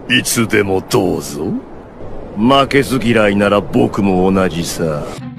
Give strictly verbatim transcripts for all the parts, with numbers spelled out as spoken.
いつでもどうぞ。負けず嫌いなら僕も同じさ。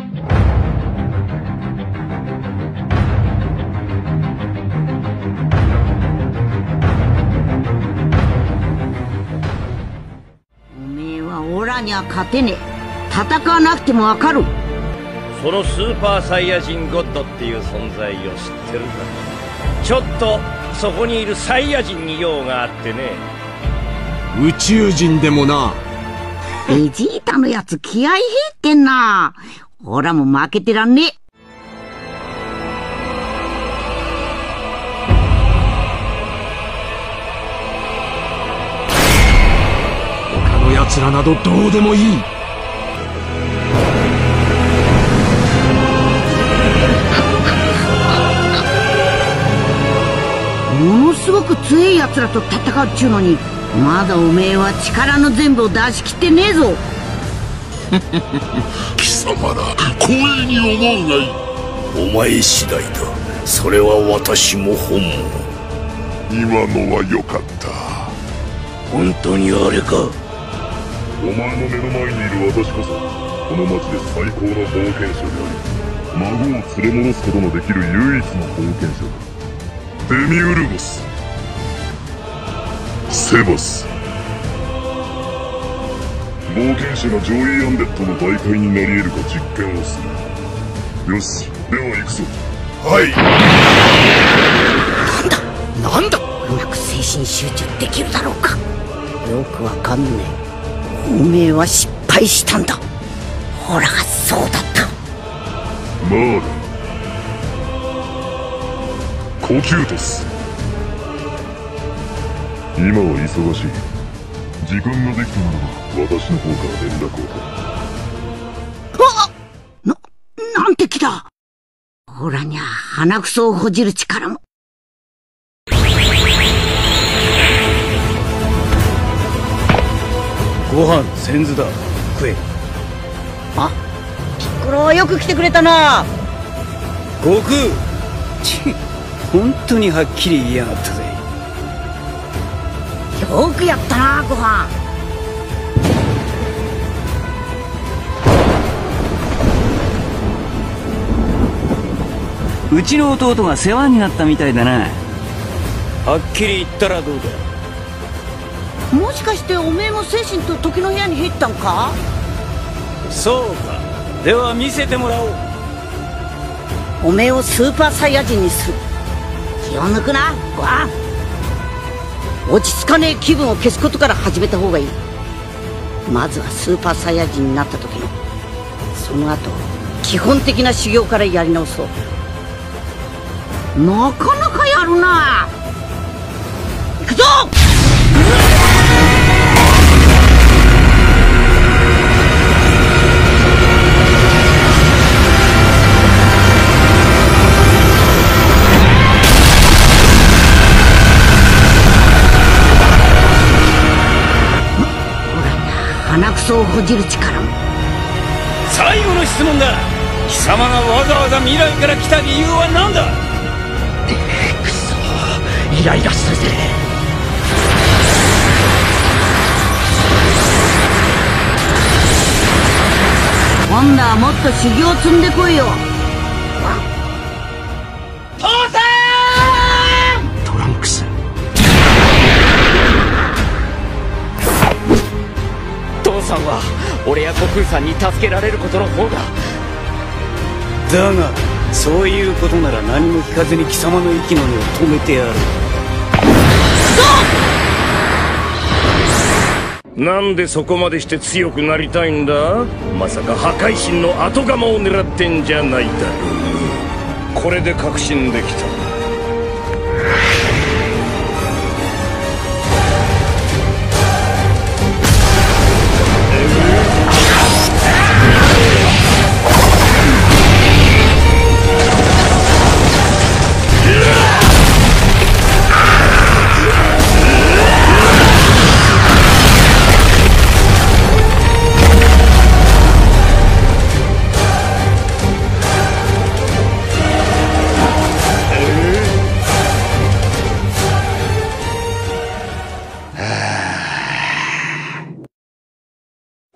おめえはオラには勝てねえ。戦わなくてもわかる。 そのスーパーサイヤ人ゴッドっていう存在を知ってるか。ちょっとそこにいるサイヤ人に用があってね。 宇宙人でもな。 ベジータのやつ気合い入ってんな。オラも負けてらんねえ。 他の奴らなどどうでもいい。 ものすごく強い奴らと戦うっちゅうのに、まだおめえは力の全部を出し切ってねえぞ。 貴様ら光栄に思うがいい。 お前次第だ。それは私も本物。 今のは良かった。 本当にあれか。 お前の目の前にいる私こそこの町で最高の冒険者であり、孫を連れ戻すことのできる唯一の冒険者だ。デミウルゴス、セバス。冒険者がジョイ・アンデッドの媒介になり得るか実験をする。よし、では行くぞ。 はい。 なんだなんだ、うまく精神集中できるだろうか。よくわかんねえ。おめえは失敗したんだ。ほらがそうだった。 マーラ、コキュートス。今は忙しい。時間ができたならば私の方から連絡を取る。 あっ、な、なんて気だ。ほらにゃ鼻くそをほじる力も。 ご飯先頭だ、食え。 あ、ピッコロはよく来てくれたな。 悟空、ち本当にはっきり言いやがったぜ。 よくやったな、ご飯。 うちの弟が世話になったみたいだな。 はっきり言ったらどうだ。 もしかしておめえも精神と時の部屋に入ったんか。 そうか。では見せてもらおう。 おめえをスーパーサイヤ人にする。気を抜くな、ご飯。落ち着かねえ気分を消すことから始めた方がいい。まずはスーパーサイヤ人になった時の、その後基本的な修行からやり直そう。なかなかやるな。行くぞ。鼻くそをほじる力も。 最後の質問だ。貴様がわざわざ未来から来た理由は何だ。 くそ、イライラするぜ。今度はもっと修行積んでこいよ。父さん。 トランクス、 父さんは俺や悟空さんに助けられることの方が。だがそういうことなら何も聞かずに貴様の息の根を止めてやる。なんでそこまでして強くなりたいんだ。まさか破壊神の後釜を狙ってんじゃないだろう。これで確信できた。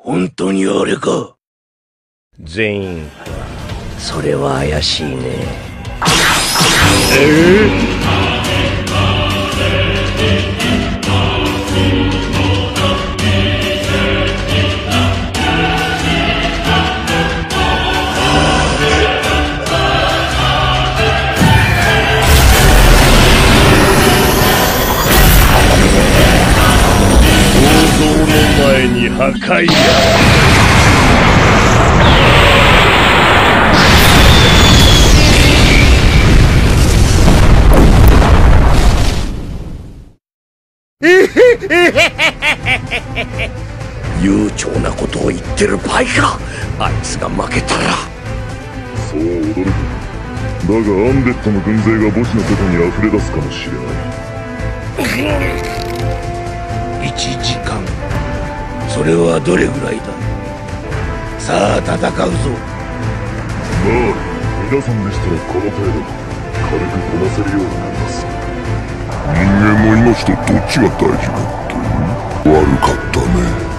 本当にあれか。 全員か。 それは怪しいね。 えー前に破壊や。悠長なことを言ってる場合か。あいつが負けたら。 そう驚く。だがアンデッドの軍勢が墓地の外に溢れ出すかもしれない。 いちじかん。それはどれぐらいだ。さあ戦うぞ。 まあ皆さんでしたらこの程度軽くこなせるようになります。人間の命とどっちが大事かって悪かったね。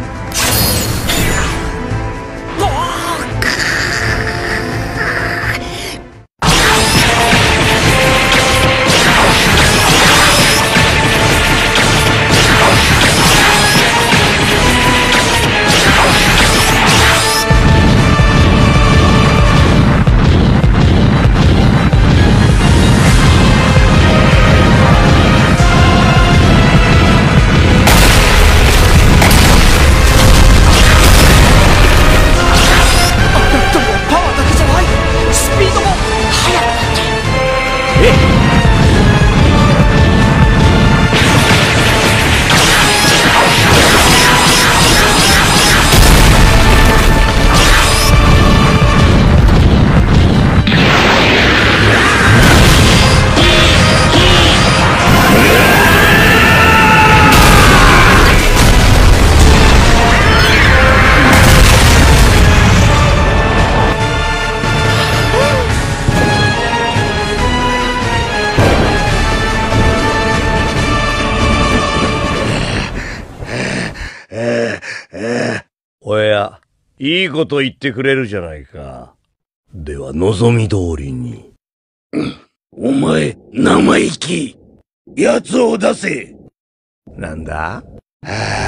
おや、いいこと言ってくれるじゃないか。では望み通りに。 お前生意気。奴を出せ。 なんだ？ は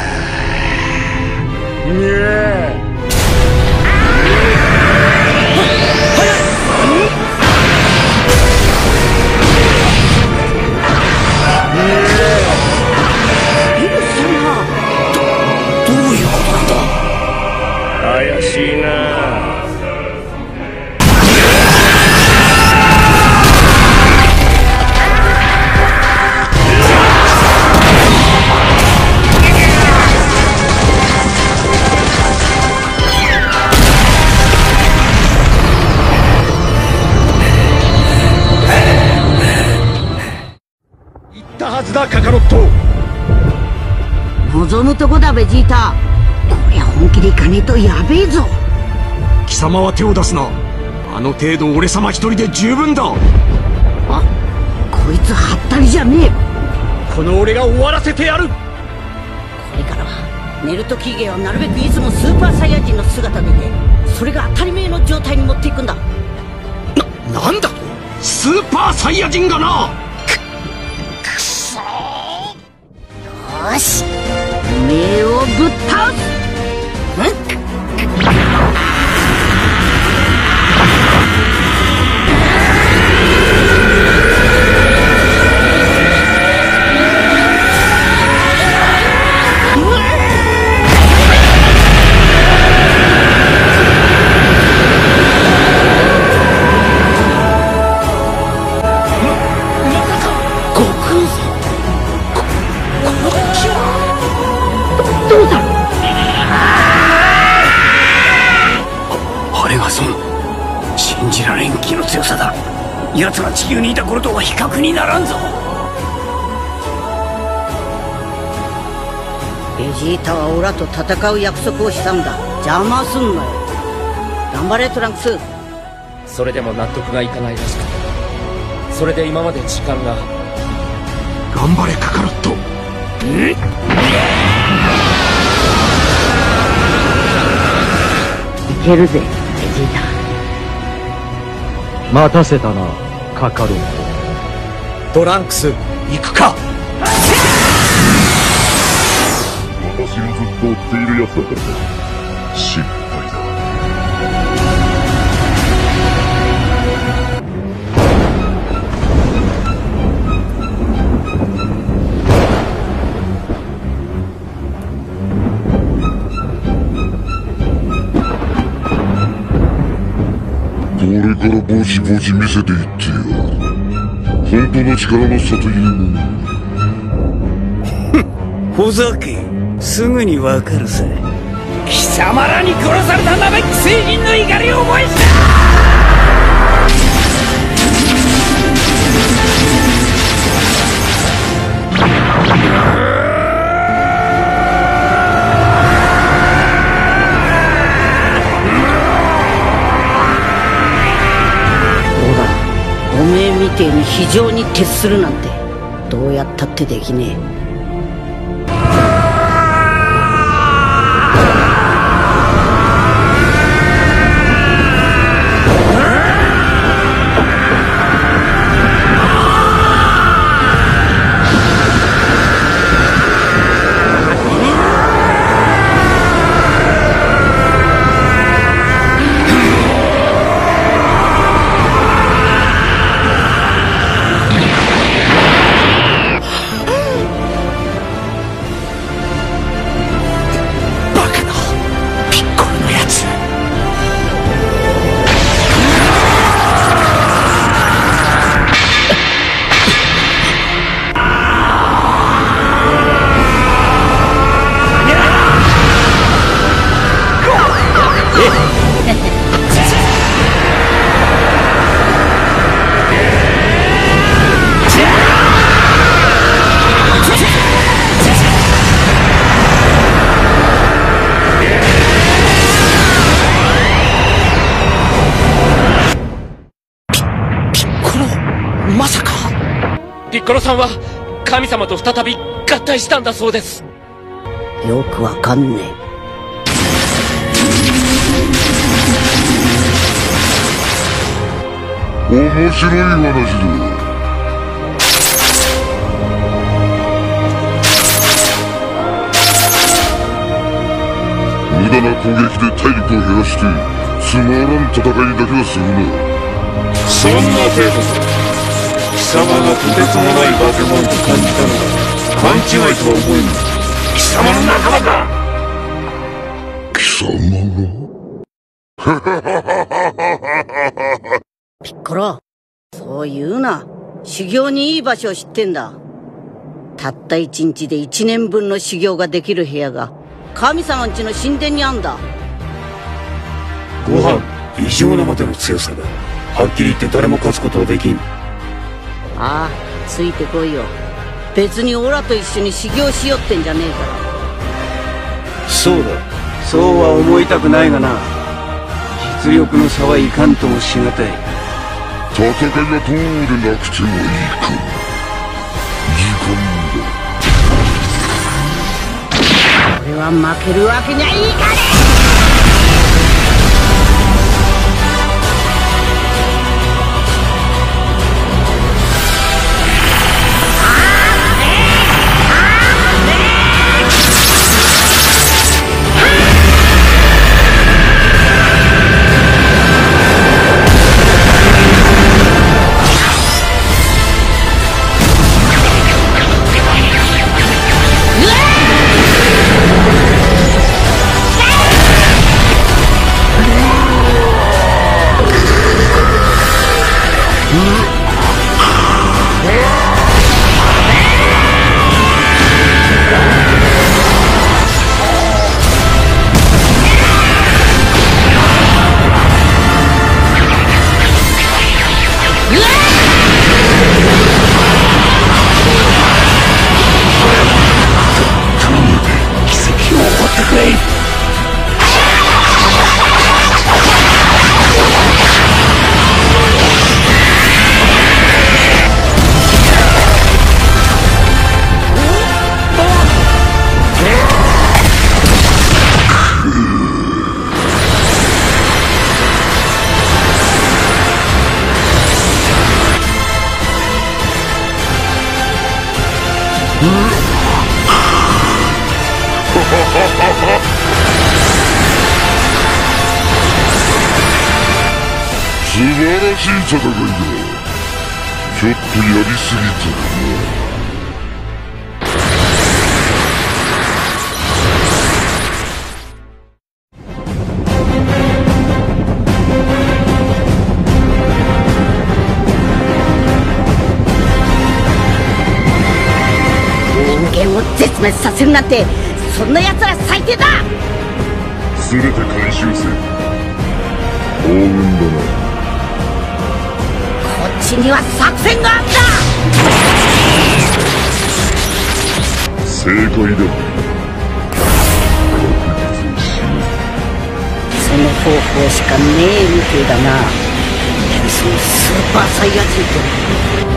ぁ。にゃー。 怪しいな。 言ったはずだカカロット。 望むとこだベジータ。こりゃ本気でいかねえとやべえぞ。 貴様は手を出すな。あの程度俺様一人で十分だ。 あ、こいつはったりじゃねえ。 この俺が終わらせてやる。 これからはネルトキーゲはなるべくいつもスーパーサイヤ人の姿でいて、それが当たり前の状態に持っていくんだ。 な、なんだと。スーパーサイヤ人がな。 く、くそー。よし、おめえをぶっ倒す。 信じられん気の強さだ。奴が地球にいた頃とは比較にならんぞ。 ベジータはオラと戦う約束をしたんだ。邪魔すんなよ。頑張れトランクス。 それでも納得がいかないらしくて、それで今まで時間が。 頑張れカカロット。んけるぜベジータ。 待たせたなカカロット。 トランクス行くか。 私をずっと追っている奴だからだ。心配だ。これからぼちぼち見せていってよ。本当の力の差というもの。 ふざけ、すぐにわかるさ。貴様らに殺されたナメック星人の怒りを覚えした。 おめえみてえに非常に徹するなんてどうやったってできねえ。 まさかピッコロさんは神様と再び合体したんだそうです。 よくわかんねえ。 面白い話だ。無駄な攻撃で体力を減らしてつまらん戦いだけはするな。そんな程度だ。貴様がとてつもない化け物と感じたのは勘違いとは思えぬ。貴様の仲間か。貴様がピッコロ、そう言うな。修行にいい場所を知ってんだ。たった一日で一年分の修行ができる部屋が神様んちの神殿にあんだ。 ご飯異常なまでの強さだ。はっきり言って誰も勝つことはできん。 ああ、ついてこいよ。別にオラと一緒に修行しよってんじゃねえから。 そうだ、そうは思いたくないがな。実力の差はいかんともしがたい。 戦いがどうでなくてもいいか。時間だ。 俺は負けるわけにはいかねえ。 Yeah! 素晴らしい戦いだ。ちょっとやりすぎたかな。 人間を絶滅させるなんて、そんな奴ら最低だ。 全て回収せ。幸運だな。 こっちには作戦があんだ。 正解だ。確実に死ぬ。 その方法しかねえみてえだな。そのスーパーサイヤ人と。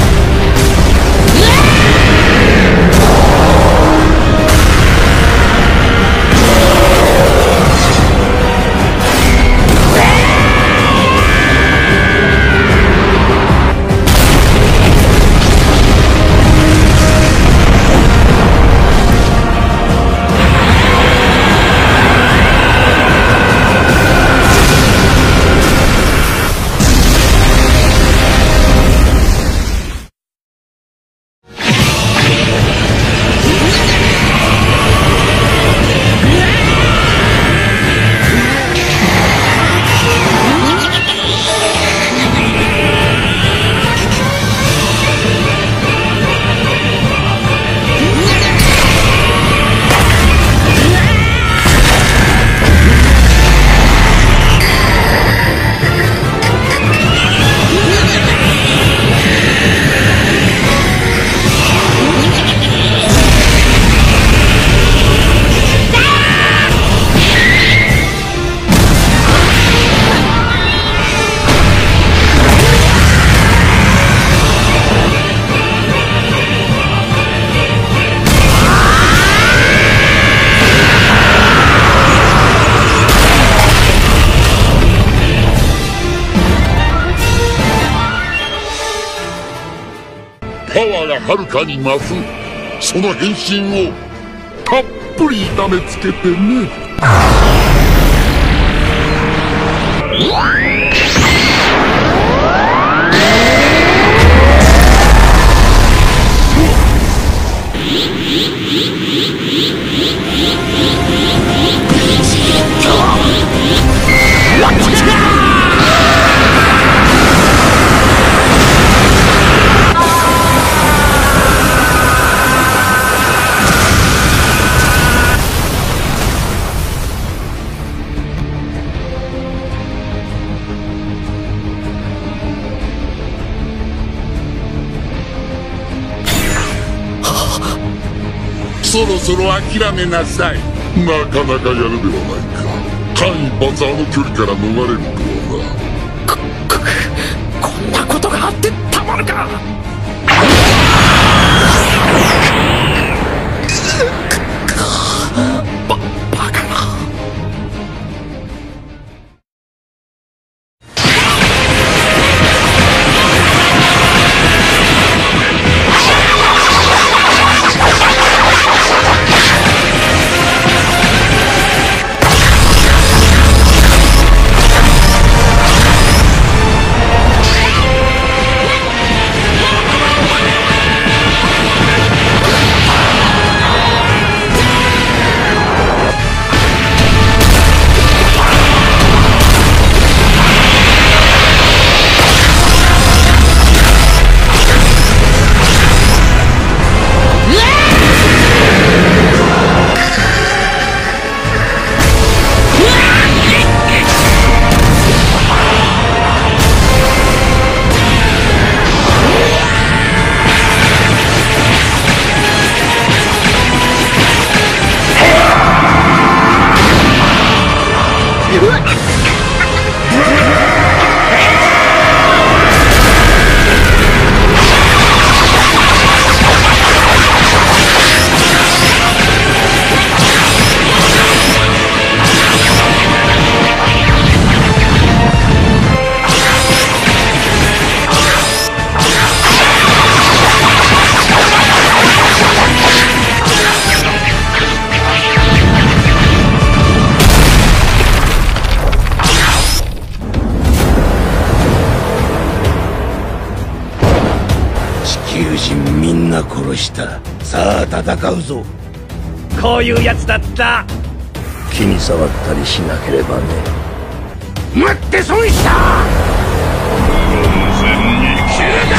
パワーがはるかに増す。その変身をたっぷり痛めつけてね。そろそろ諦めなさい。なかなかやるではないか。間一髪あの距離から逃れるとはな。こ、こ、こんなことがあってたまるか。バ、バカな。 した。さあ戦うぞ。 こういうやつだった。 気に障ったりしなければね。 待って損した。完全に切れた。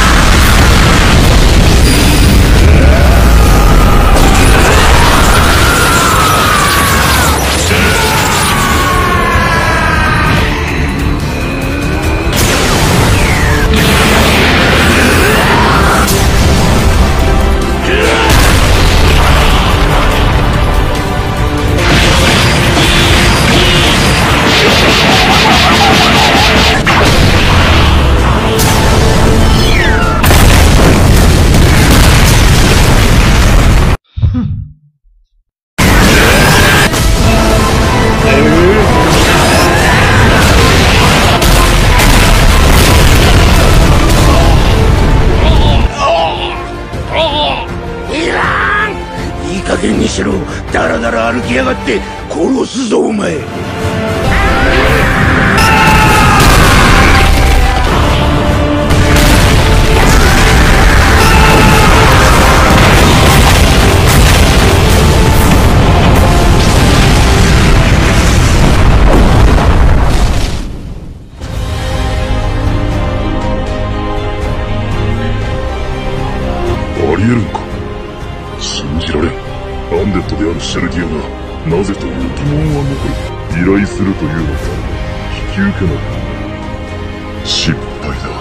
いい加減にしろ。だらだら歩きやがって殺すぞお前。 ありえるのか。信じられん。アンデッドであるシャルティアがなぜという疑問は残る。依頼するというのか引き受けない。失敗だ。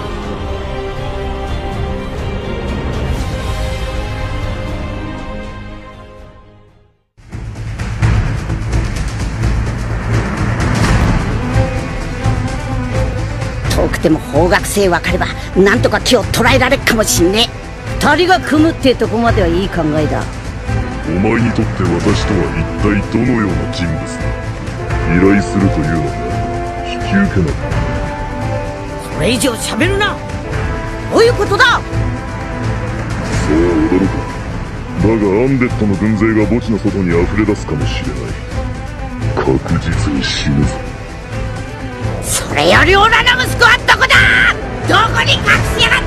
遠くても方角性分かればなんとか木を捕らえられるかもしんねえ。二人が組むってとこまではいい考えだ。 お前にとって私とは一体どのような人物だ。依頼するというのか引き受けない。 それ以上喋るな。どういうことだ。 そうは驚く。だがアンデッドの軍勢が墓地の外に溢れ出すかもしれない。確実に死ぬぞ。 それよりオラの息子はどこだ。どこに隠しやがった。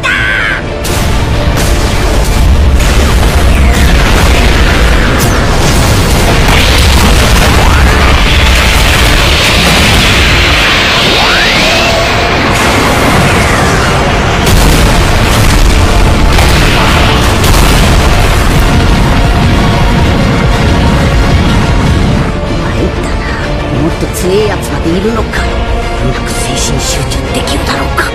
強いやつまでいるのか。うまく精神集中できるだろうか。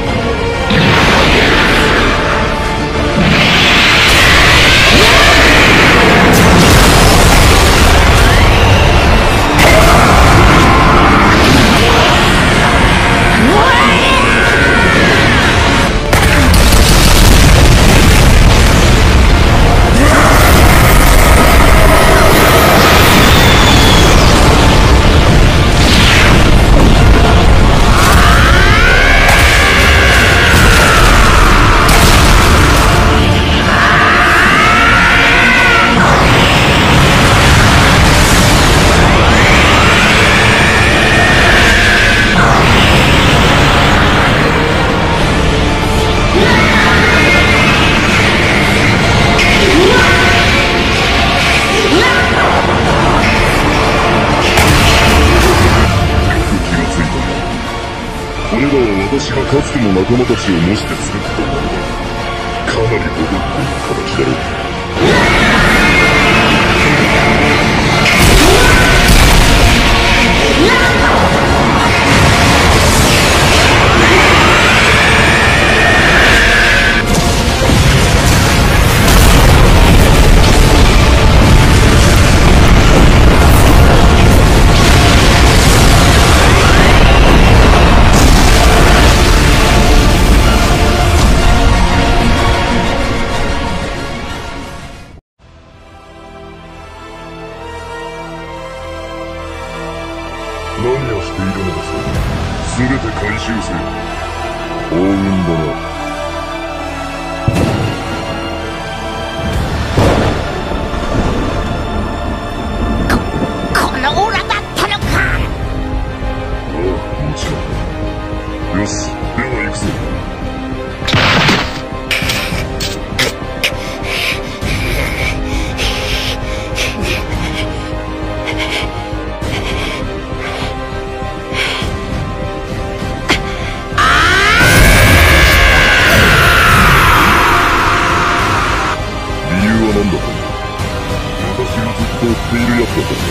これらは私がかつての仲間たちを模して作ったものだ。かなりボロッという形だろう。何をしているのだぞ。すべて回収せよ。幸運だな。 このオラだったのか。 ああ、もちろん。よし、では行くぞ。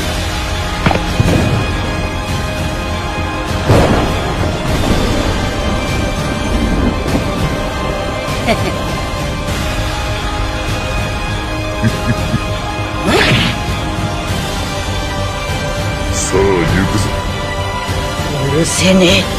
さあ行くぞ。 許せねえ。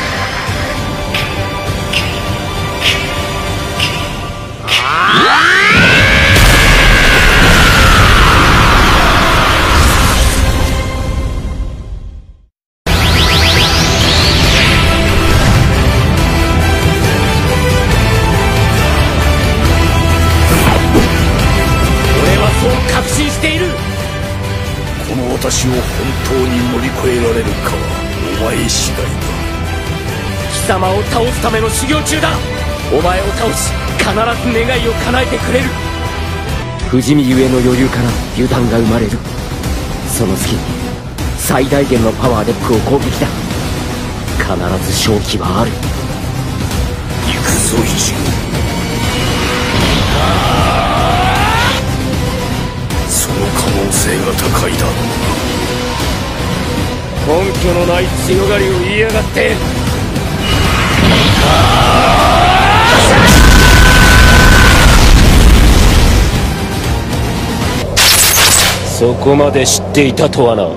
私を本当に乗り越えられるかはお前次第だ。 貴様を倒すための修行中だ。お前を倒し必ず願いを叶えてくれる。不死身ゆえの余裕から油断が生まれる。その隙に最大限のパワーでプを攻撃だ。必ず勝機はある。 行くぞ一郎。その可能性が高いだろうな。 根拠のない強がりを言いやがって。そこまで知っていたとはな。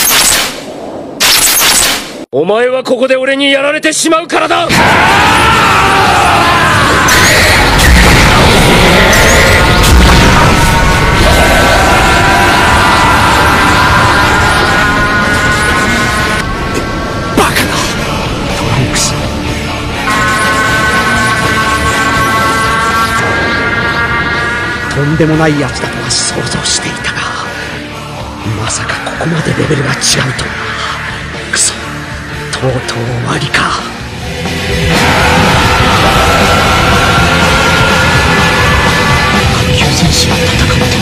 お前はここで俺にやられてしまうからだ。 とんでもないやつだとは想像していたが、まさかここまでレベルが違うとは。クソ、とうとう終わりか。救世主が戦うと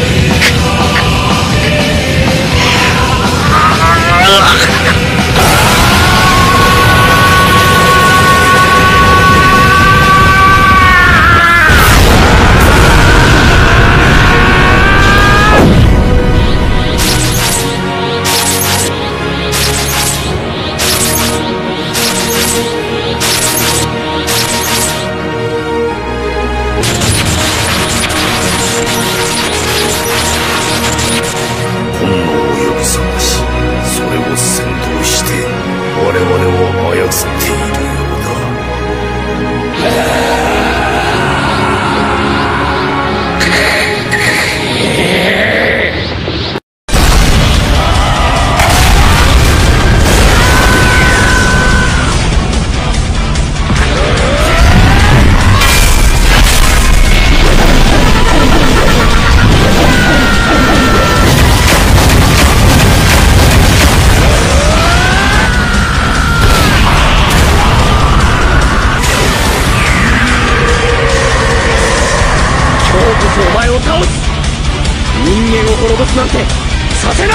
なんてさせない。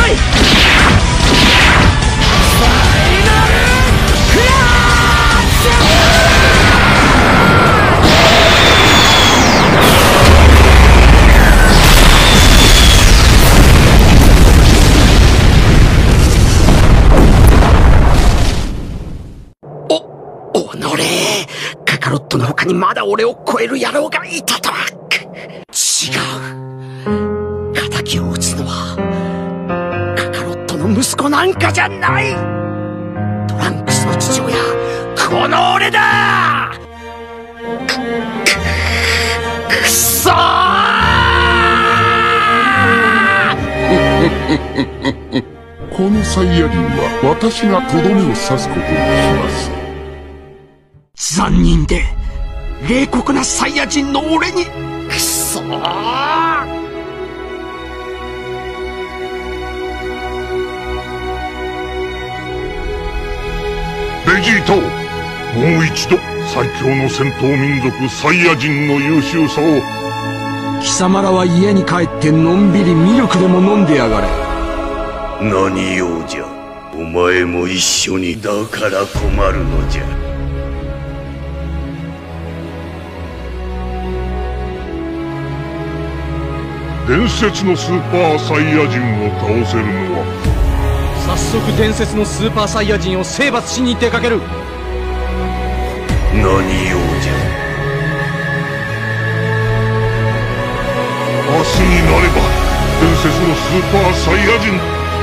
お、おのれ、カカロットの他にまだ俺を超える野郎がいたとは。違う。敵を撃つのはカカロットの息子なんかじゃない。トランクスの父親、この俺だ。く、く、くそーこのサイヤ人は私がとどめを刺すことにします。 残忍で冷酷なサイヤ人の俺に。くそー。 ベジータ、もう一度最強の戦闘民族サイヤ人の優秀さを。 貴様らは家に帰ってのんびりミルクでも飲んでやがれ。 何用じゃ。お前も一緒に。だから困るのじゃ。 伝説のスーパーサイヤ人を倒せるのは。 早速伝説のスーパーサイヤ人を征伐しに出かける。 何用じゃ。 明日になれば伝説のスーパーサイヤ人。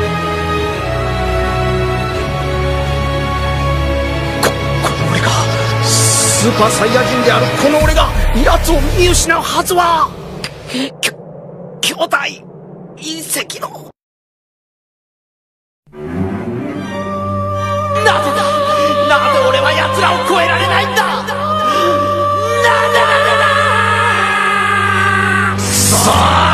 ここの俺がスーパーサイヤ人であるこの俺が奴を見失うはずは。きょ兄弟隕石の。なぜだ、なぜ俺は奴らを超えられないんだ。なぜだ。さあ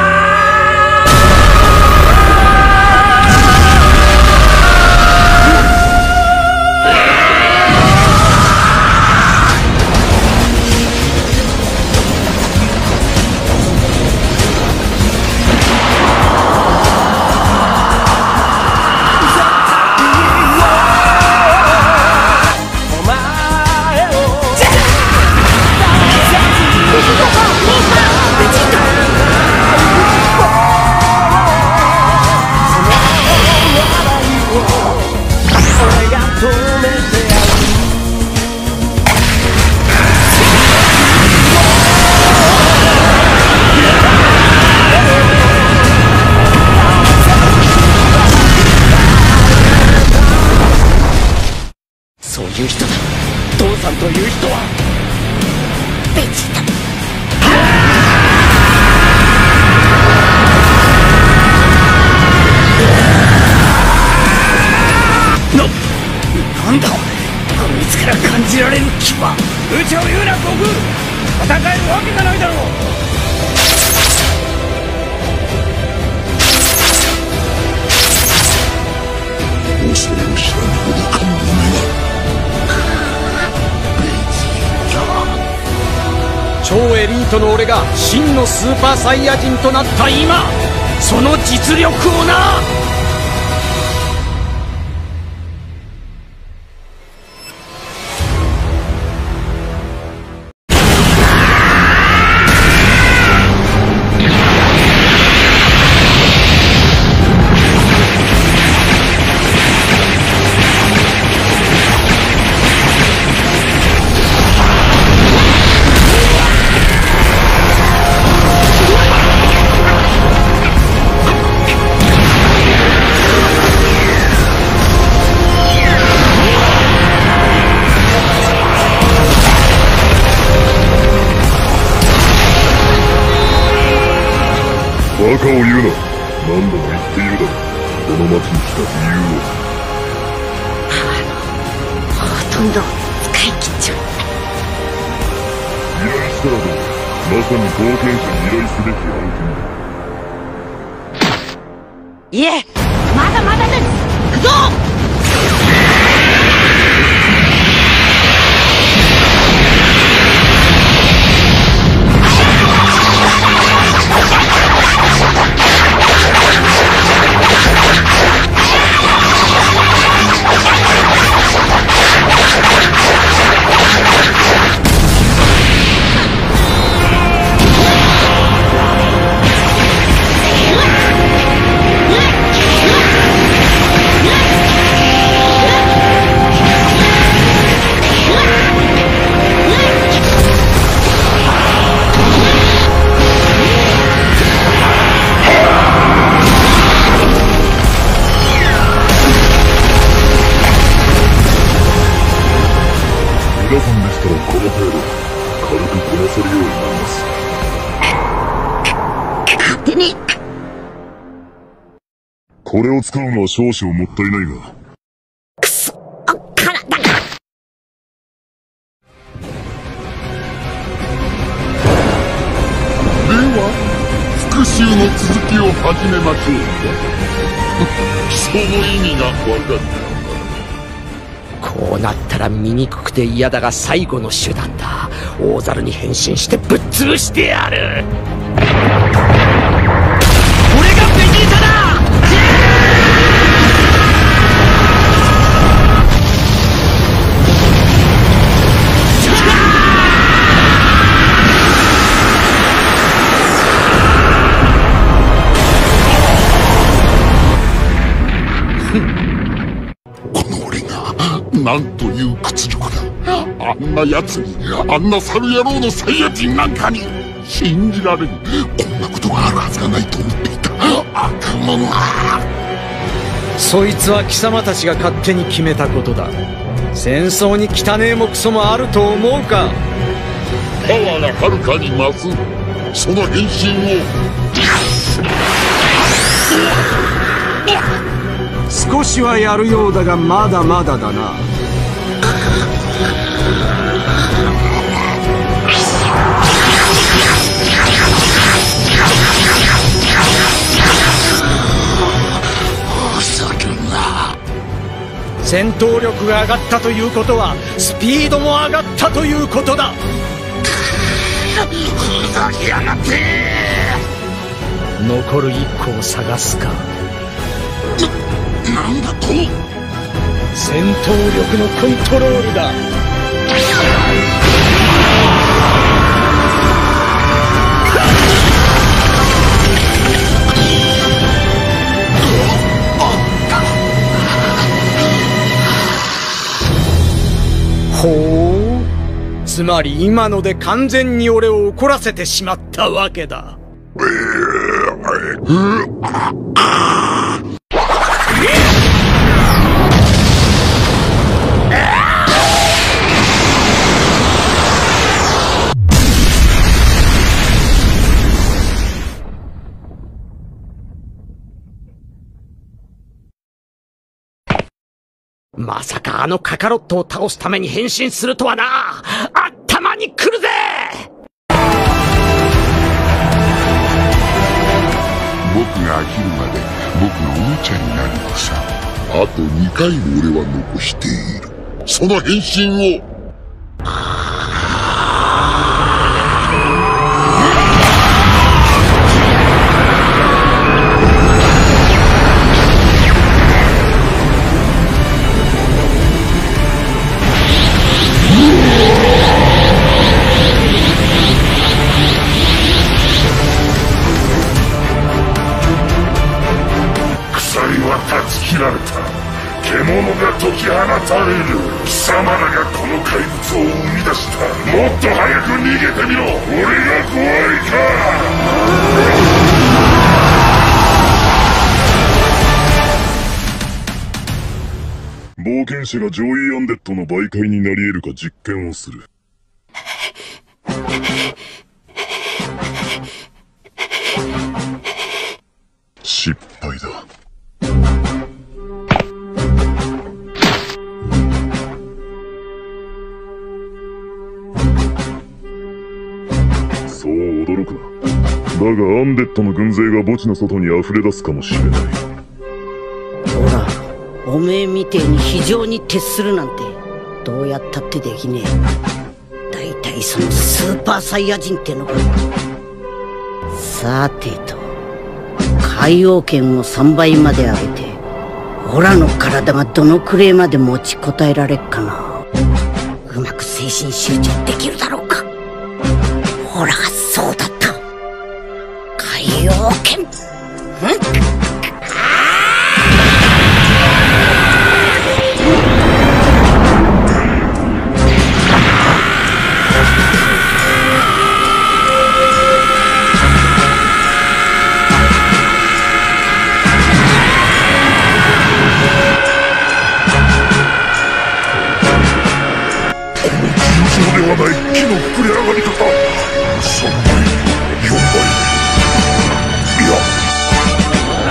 そういう人だ。父さんという人はベジータ。な、なんだこいつから感じられる気は。無茶を言うな悟空、戦えるわけがないだろう。 恐れを知らぬ愚か者めが。 超エリートの俺が真のスーパーサイヤ人となった今、その実力をな。 バカを言うな。何度も言っているだろう。この町に来た理由を。 ほとんど使い切っちゃう。 依頼したらどう。まさに冒険者に依頼すべき案件だ。 いえ、まだまだです。行くぞ。 皆さんでしたらこの程度軽くこなせるようになります。 勝手に。 これを使うのは少々もったいないが。 くそ、体が。 では復讐の続きを始めましょうか。その意味が分かった。 こうなったら醜くて嫌だが最後の手段だ。大猿に変身してぶっ潰してやる。俺がベジータだ。 なんという屈辱だ。あんな奴に、あんな猿野郎のサイヤ人なんかに信じられる。こんなことがあるはずがないと思っていた。悪者が。 そいつは貴様たちが勝手に決めたことだ。戦争に汚えもクソもあると思うか。 パワーがはるかに増すその変身を少しはやるようだがまだまだだな。戦闘力が上がったということはスピードも上がったということだ。 ふざけやがって。 残る一個を探すか。 な、なんだと。 戦闘力のコントロールだ。ほう、つまり今ので完全に俺を怒らせてしまったわけだ。 まさかあのカカロットを倒すために変身するとはな。頭にくるぜ。 僕が飽きるまで僕のおもちゃになるのさ。あとにかい俺は残している。その変身を。 断ち切られた。獣が解き放たれる。貴様らがこの怪物を生み出した。もっと早く逃げてみろ。俺が怖いか。冒険者が上位アンデッドの媒介になり得るか実験をする。失敗だ。そう驚くな。だがアンデッドの軍勢が墓地の外に溢れ出すかもしれない。 ほら、おめえみてえに非常に徹するなんてどうやったってできねえ。だいたいそのスーパーサイヤ人ってのが。さてと、海王拳をさんばいまで上げてオラの体がどのくらいまで持ちこたえられっかな。うまく精神集中できるだろうか。オラがそうだった。海王拳、んではない木の膨れ上がり方。さんばい、よんばい、いや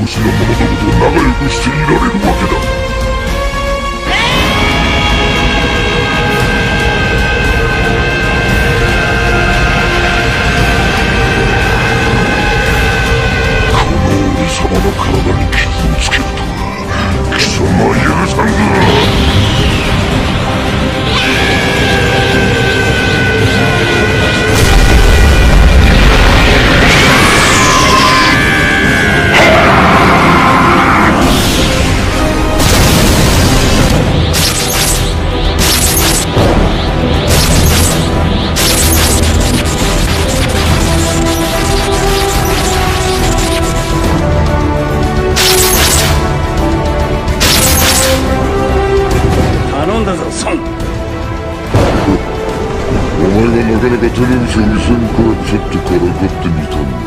星の者どもと仲良くしていられるわけだ。この俺様の体に傷をつけるとは貴様許さんぞ。お前がなかなかテレビション見せんからちょっとからかってみたんだ。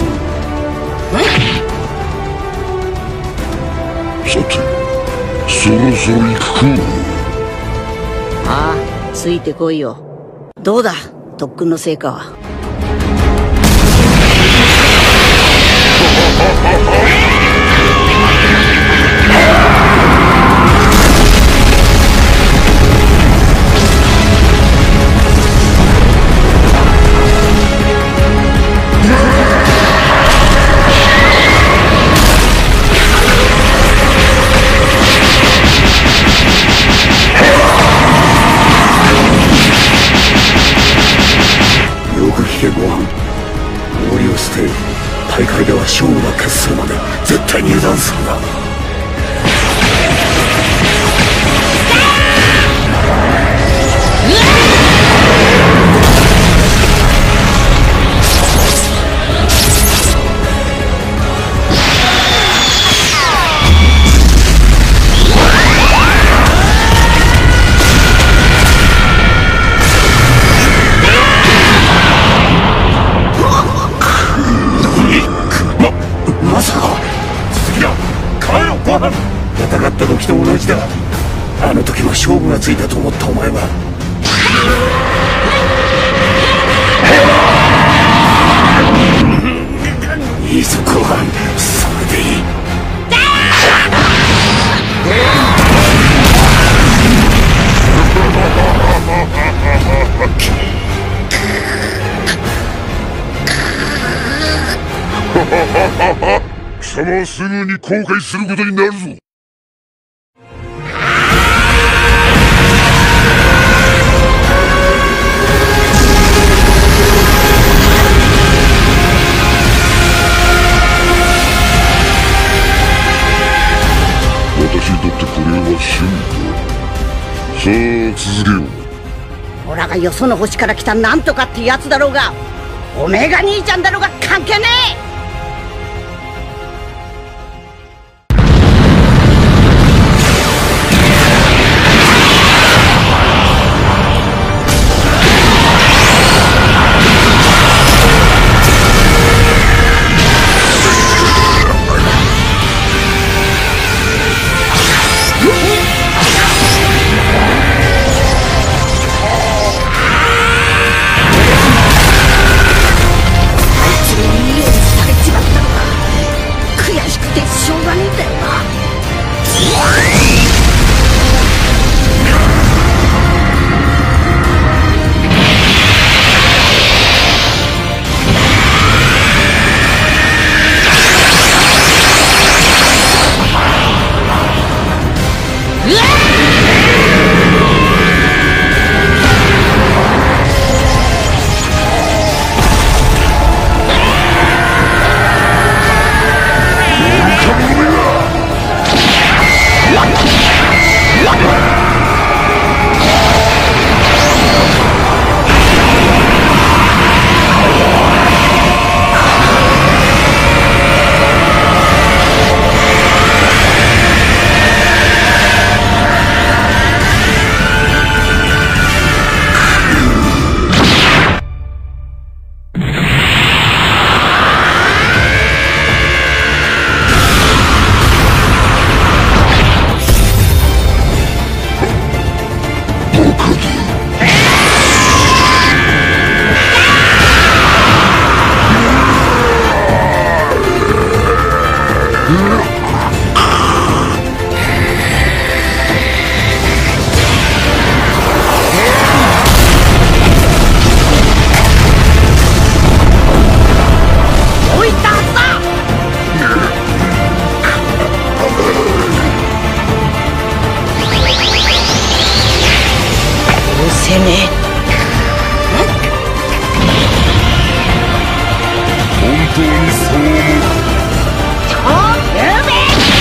さてそろそろ行くか。 ああ、ついてこいよ。どうだ特訓の成果は。 大会では勝負が決するまで絶対に油断するな。戦った時と同じだ。あの時は勝負がついたと思ったお前はいいぞ後半、それでいい。貴様はすぐに後悔することになるぞ。私にとってこれは趣味だ。さあ続けよう。 オラがよその星から来たなんとかってやつだろうが、オメガ兄ちゃんだろうが関係ねえ。 そう思う。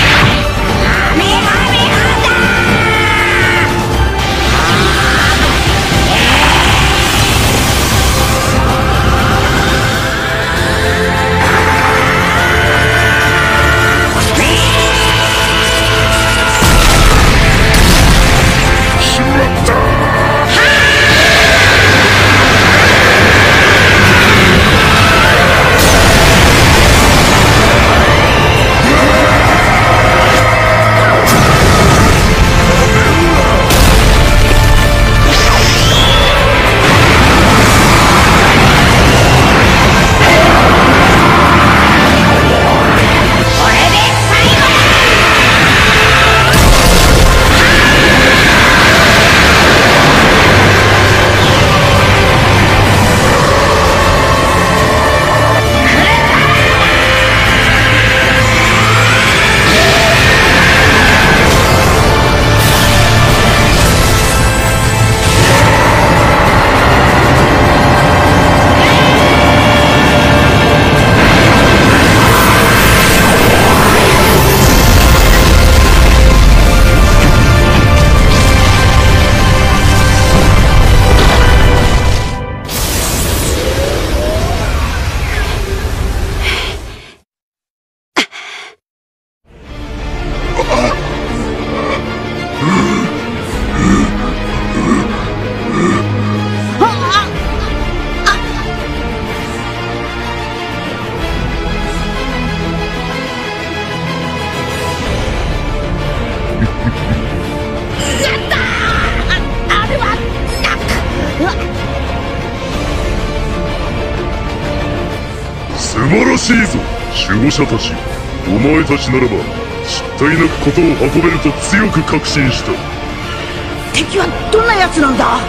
素晴らしいぞ、守護者たち。お前たちならば失態なくことを運べると強く確信した。 敵はどんな奴なんだ？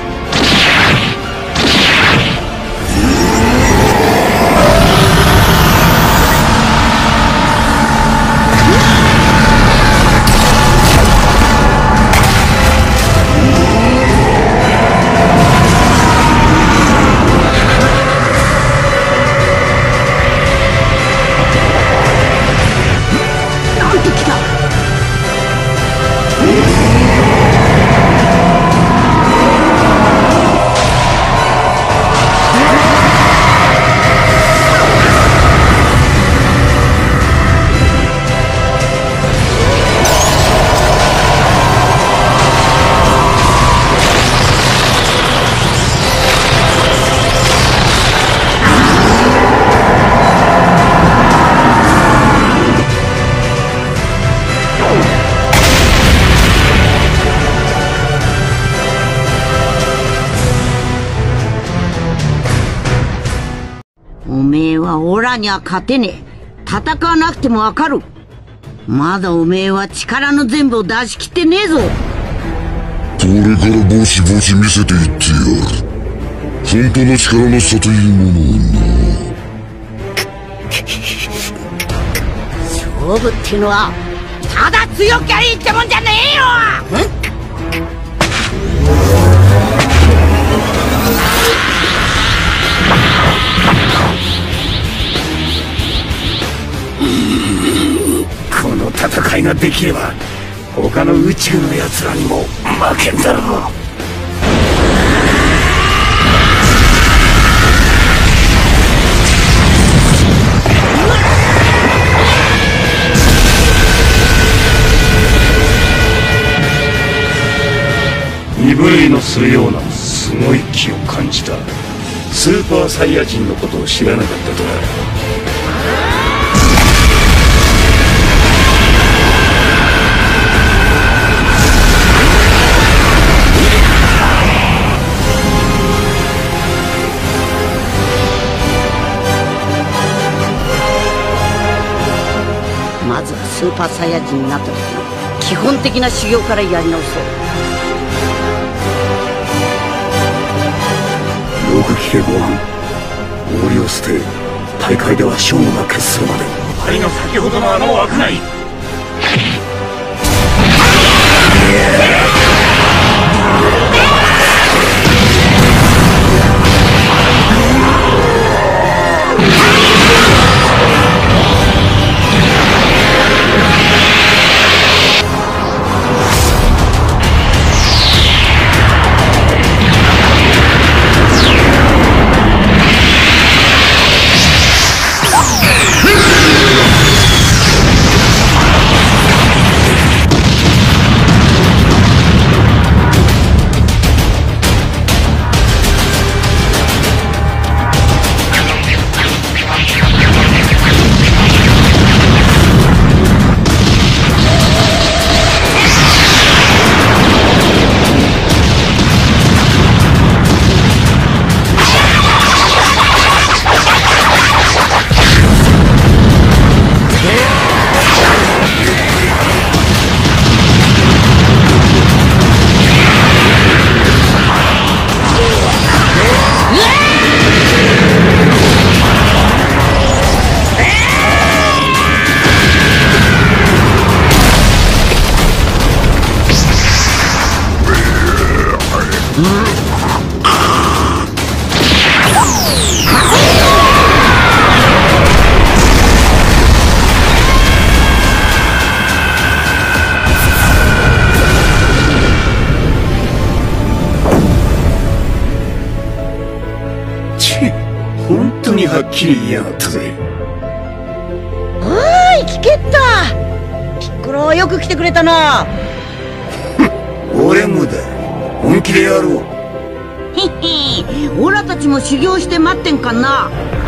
おめえはオラには勝てねえ。戦わなくてもわかる。まだおめえは力の全部を出し切ってねえぞ。 これからぼちぼち見せていってやる。本当の力の差というものをな。 勝負ってのはただ強きゃいいってもんじゃねえよ。 この戦いができれば他の宇宙の奴らにも負けんだろう。身震いのするようなすごい気を感じた。スーパーサイヤ人のことを知らなかったとは。 まずはスーパーサイヤ人になった時の基本的な修行からやり直そう。 よく聞けご飯。氷を捨て大会では勝負が決するまで針の先ほどの穴を開くない。 きり言いやがったぜ。 おーい、聞けった。ピッコロよく来てくれたな。 俺もだ。本気でやろう。 へへ、オラたちも修行して待ってんかな。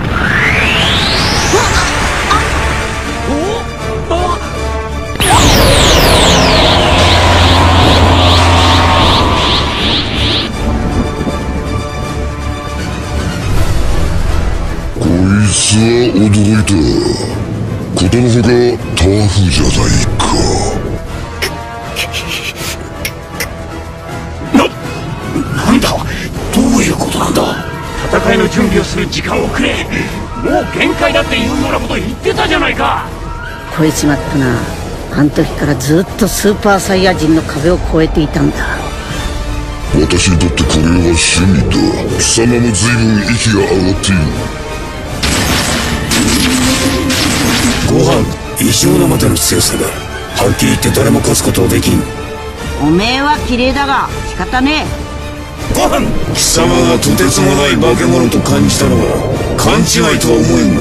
こいつは驚いた。ことのほかタフじゃないか。 な、なんだ、どういうことなんだ。戦いの準備をする時間をくれ。もう限界だっていうようなこと言ってたじゃないか。 超えちまったな。あん時からずっとスーパーサイヤ人の壁を越えていたんだ。 私にとってこれは趣味だ。貴様も随分息が上がっている。ご飯異常なまでの強さだ。はっきり言って誰も勝つことはできん。 おめえは綺麗だが仕方ねえ。 ご飯貴様がとてつもない化け物と感じたのは勘違いとは思えんが。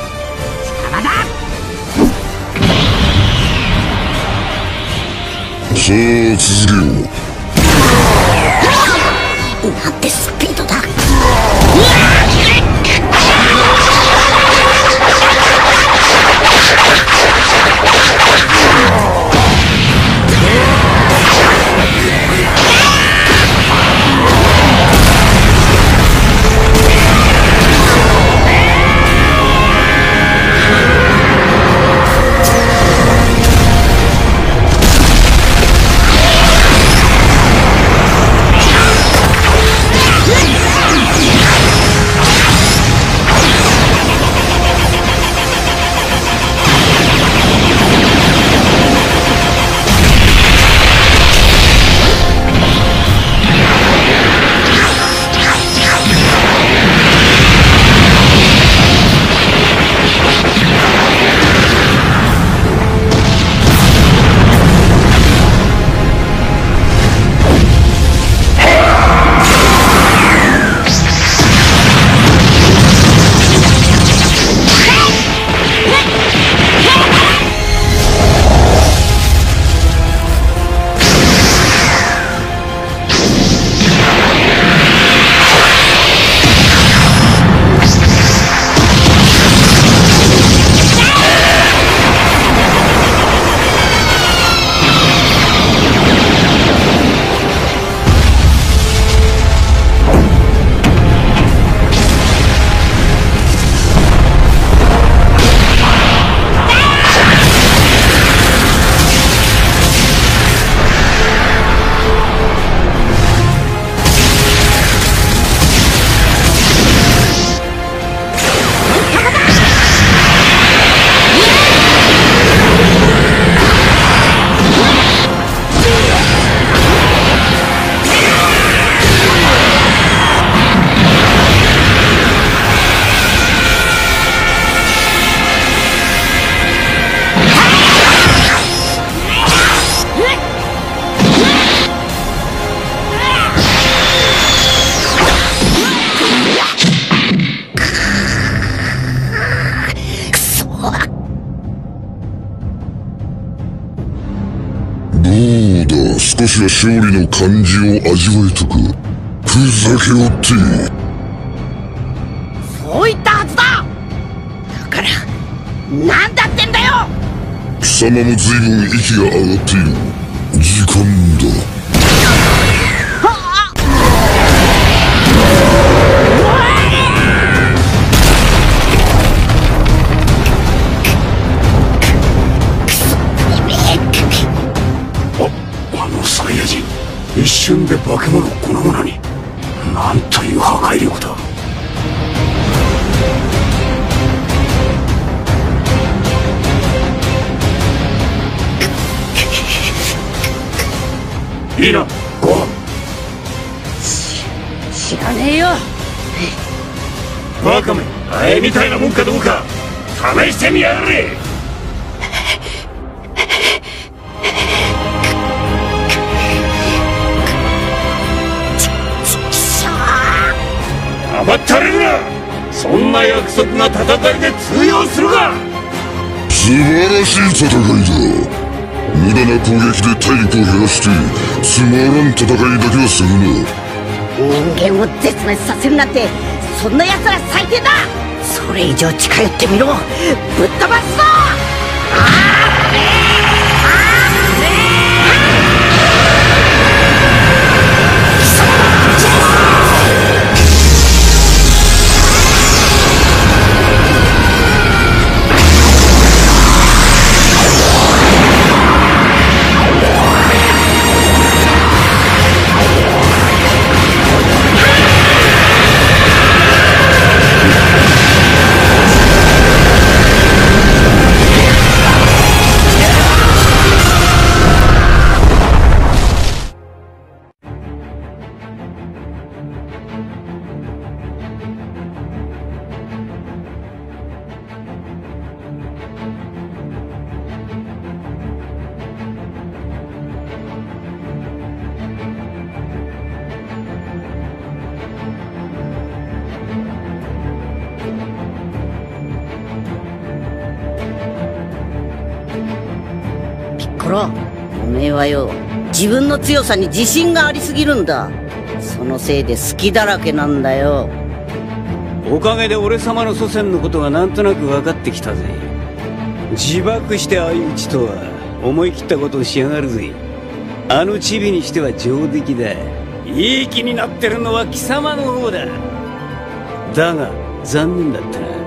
さあ続けよう。 なんてスピードだ。 少しは勝利の感じを味わえたか。ふざけおって。 そう言ったはずだ。だから何だってんだよ。 貴様も随分息が上がっている。時間だ。 サイヤ人、一瞬で化け物このものに。なんという破壊力だ。いいな、ご飯。 知らねえよ。 バカめ、ハエみたいなもんかどうか試してみやがれ。甘ったれるな。 そんな約束が戦いで通用するか。素晴らしい戦いだ。無駄な攻撃で体力を減らしてつまらん戦いだけはするな。 人間を絶滅させるなんてそんな奴ら最低だ。それ以上近寄ってみろ。ぶっ飛ばすぞ。コロ、おめえはよ、自分の強さに自信がありすぎるんだ。そのせいで好きだらけなんだよ。 おかげで俺様の祖先のことがなんとなく分かってきたぜ。自爆して相打ちとは思い切ったことをしやがるぜ。あのチビにしては上出来だ。いい気になってるのは貴様の方だ。だが残念だったな。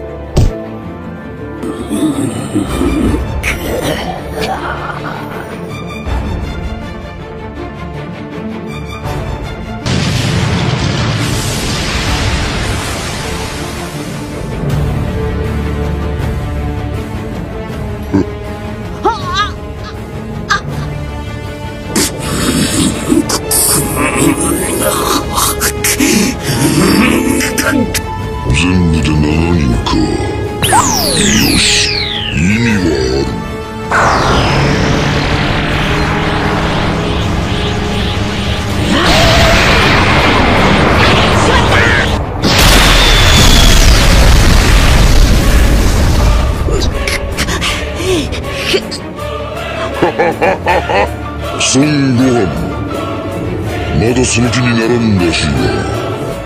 全部でしちにんか。よし、意味はある。孫悟飯、まだその気にならんらしいな。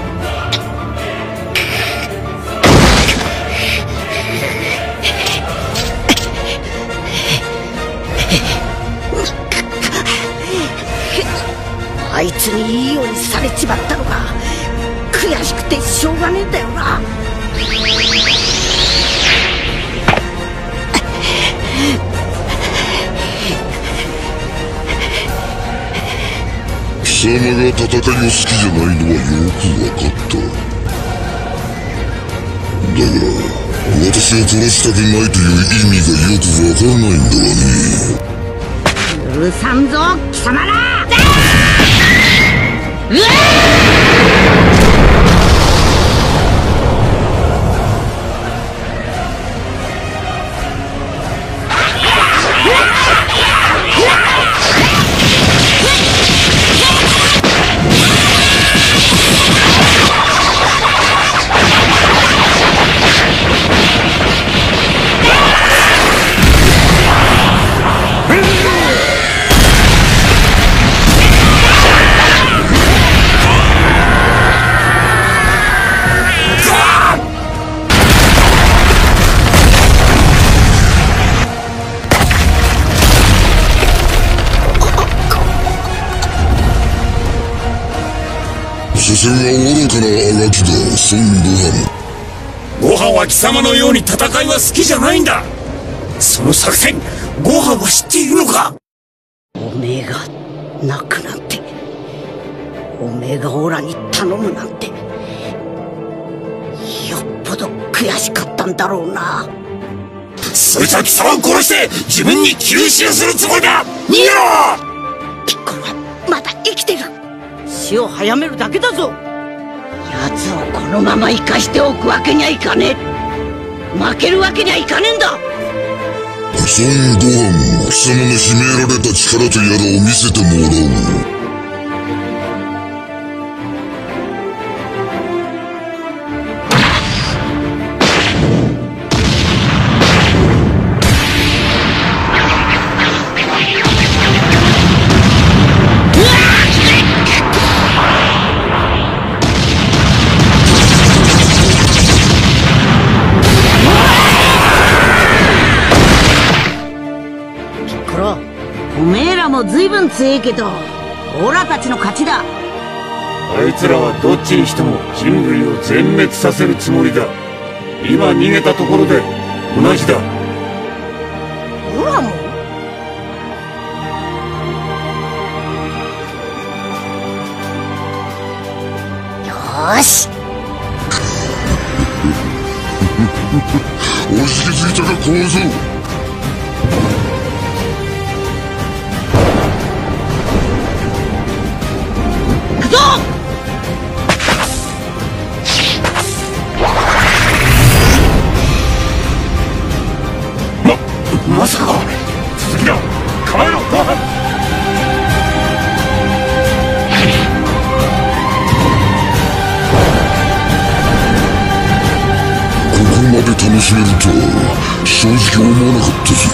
あいつにいいようにされちまったのが悔しくてしょうがねえんだよな。 貴様が戦いを好きじゃないのはよく分かった。だが私を殺したくないという意味がよく分からないんだがね。 許さんぞ貴様ら。うわ所詮は愚かなあがきだ、孫悟飯。 ご飯は貴様のように戦いは好きじゃないんだ。その作戦、ご飯は知っているのか。 おめえが泣くなんて、おめえがオラに頼むなんて、よっぽど悔しかったんだろうな。 そいつは貴様を殺して自分に吸収するつもりだ。逃げろ。 ピッコロはまだ生きてる。死を早めるだけだぞ。奴をこのまま生かしておくわけにはいかねえ。負けるわけにはいかねえんだ。 孫悟飯、貴様の秘められた力とやらを見せてもらおう。 ずいぶん強いけど、オラたちの勝ちだ。 あいつらはどっちにしても人類を全滅させるつもりだ。今逃げたところで同じだ。 オラもよーし。 押し気づいたか小僧。 行くぞ。 ままさか続きだ。構えろ後半。 ここまで楽しめるとは正直思わなかったぜ。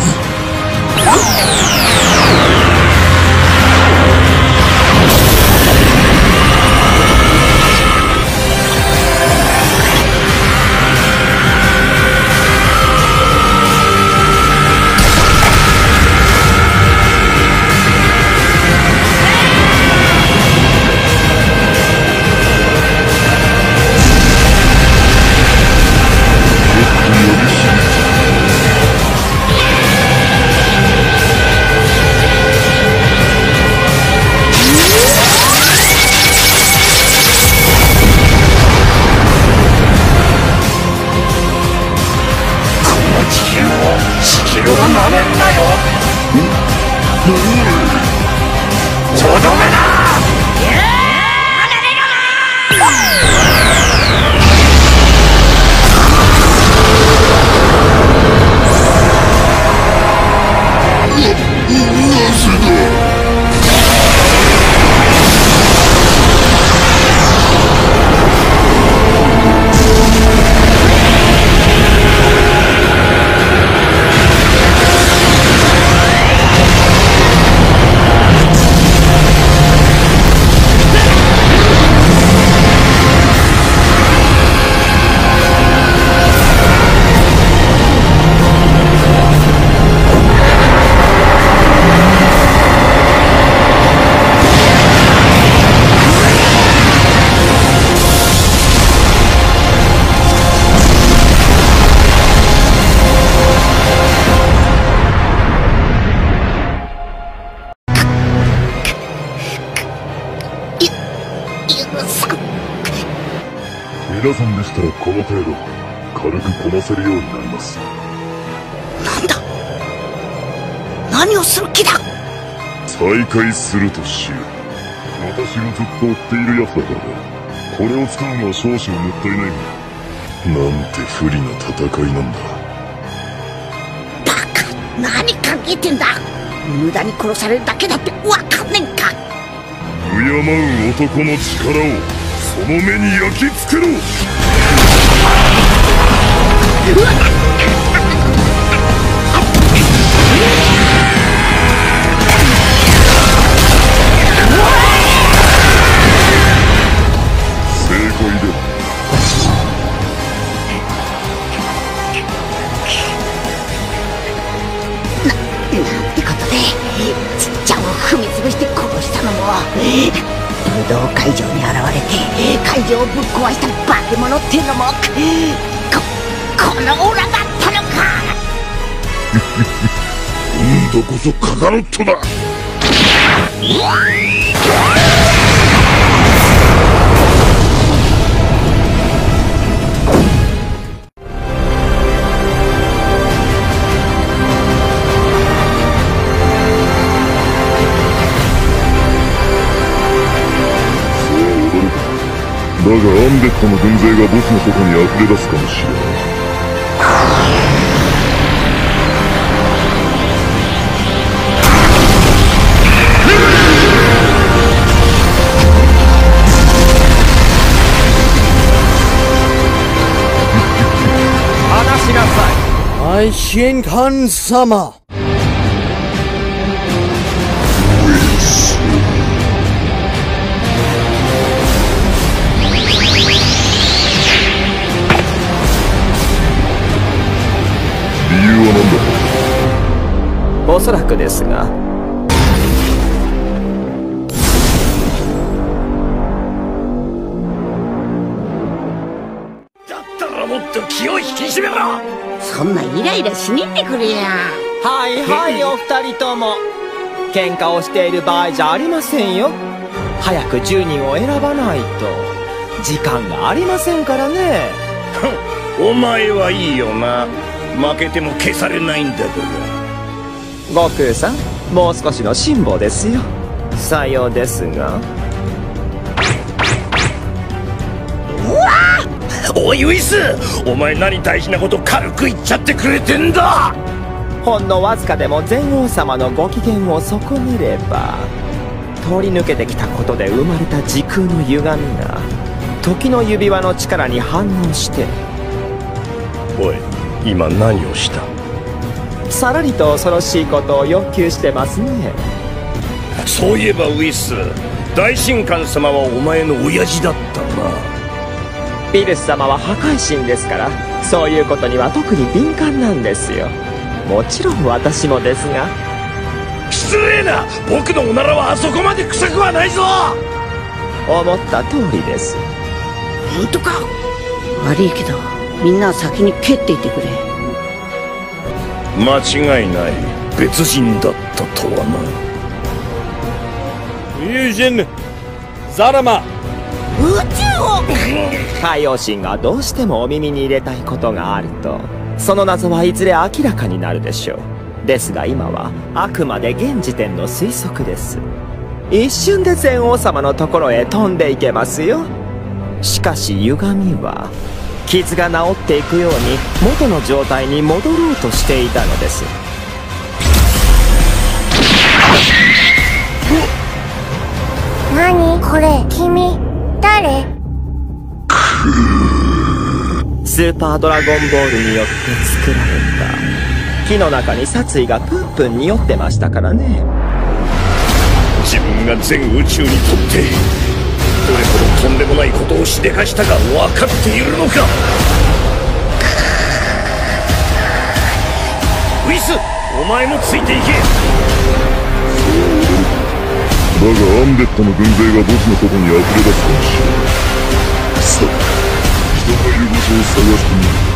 皆さんでしたらこの程度軽くこなせるようになります。 なんだ、何をする気だ。 再会するとしよう。私がずっと追っているやつだからだ。これを使うのは少々もったいないが、なんて不利な戦いなんだ。 バカ、何考えてんだ。無駄に殺されるだけだってわかんねんか。 敬う男の力をその目に焼き付けろ。 うわっ、 正解だ。 な、なんてことでちっちゃんを踏み潰して殺したのも、武道会場に現れて会場をぶっ壊した化け物ってのも、こ、このオラだったのか。 今度こそカカロットだ。だがアンデッドの軍勢がボスの外に溢れ出すかもしれない。 話しなさい。愛心官様。 おそらくですが、 気を引き締めろ。 そんなイライラしねえでくれや。 はいはいお二人とも喧嘩をしている場合じゃありませんよ。早くじゅうにんを選ばないと時間がありませんからね。 お前はいいよな。負けても消されないんだから。 悟空さん、もう少しの辛抱ですよ。さようですが。 うわあ、おいウィス、お前何大事なこと軽く言っちゃってくれてんだ。 ほんのわずかでも禅王様のご機嫌を損ねれば、通り抜けてきたことで生まれた時空の歪みが時の指輪の力に反応して。 おい、今何をした？ さらりと恐ろしいことを要求してますね。 そういえばウィス、大神官様はお前の親父だったな。 ビルス様は破壊神ですから、そういうことには特に敏感なんですよ。もちろん私もですが。 失礼な。僕のおならはあそこまで臭くはないぞ。 思った通りです。 本当か？悪いけどみんな先に蹴っていてくれ。 間違いない。別人だったとはな。ユージン、ザラマ、 宇宙を海王神がどうしてもお耳に入れたいことがあると、その謎はいずれ明らかになるでしょう。ですが今はあくまで現時点の推測です。一瞬で禅王様のところへ飛んでいけますよ。しかし歪みは傷が治っていくように元の状態に戻ろうとしていたのです。 何これ、君誰？ スーパードラゴンボールによって作られた木の中に殺意がプンプン匂ってましたからね。 自分が全宇宙にとってどれほどとんでもないことをしでかしたか分かっているのか。ウィス、お前もついていけ。 だがアンデッドの軍勢が墓地の外に溢れ出すかもしれない。さあ、人がいる場所を探してみる。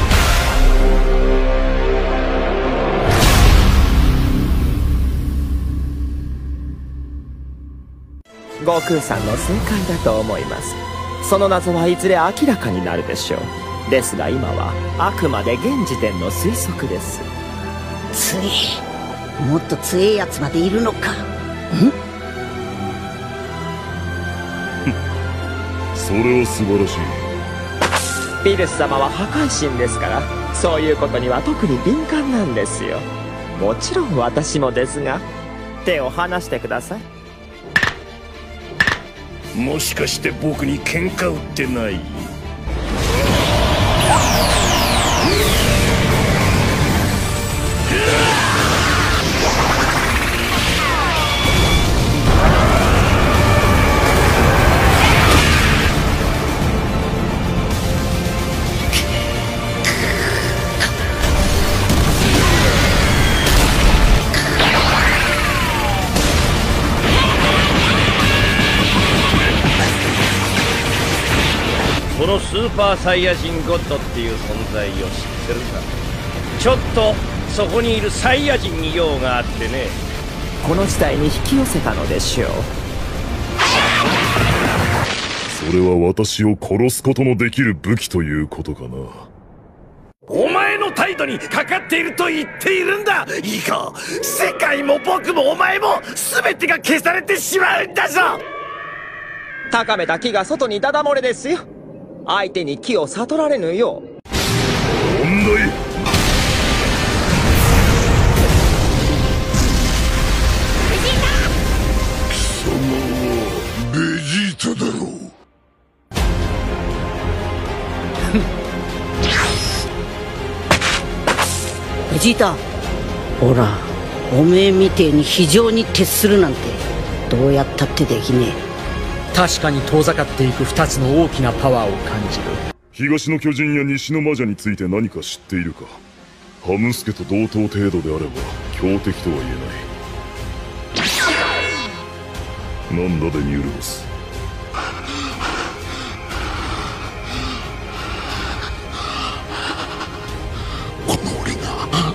悟空さんの正解だと思います。その謎はいずれ明らかになるでしょう。ですが今はあくまで現時点の推測です。 強え、もっと強えやつまでいるのか。ん？ それは素晴らしい。 ビルス様は破壊神ですから、そういうことには特に敏感なんですよ。もちろん私もですが、手を離してください。 もしかして僕に喧嘩売ってない？このスーパーサイヤ人ゴッドっていう存在を知ってるか？ちょっとそこにいるサイヤ人に用があってね。 この時代に引き寄せたのでしょう。 それは私を殺すことのできる武器ということかな。 お前の態度にかかっていると言っているんだ。いいか、世界も僕もお前も全てが消されてしまうんだぞ。 高めた木が外にダダ漏れですよ。相手に木を悟られぬよう。 問題。 貴様はベジータだろう。 ベジータ、ほら、おめえみてえに非常に徹するなんてどうやったってできねえ。 確かに遠ざかっていく二つの大きなパワーを感じる。 東の巨人や西の魔女について何か知っているか？ハムスケと同等程度であれば強敵とは言えない。なんだデミウルゴス。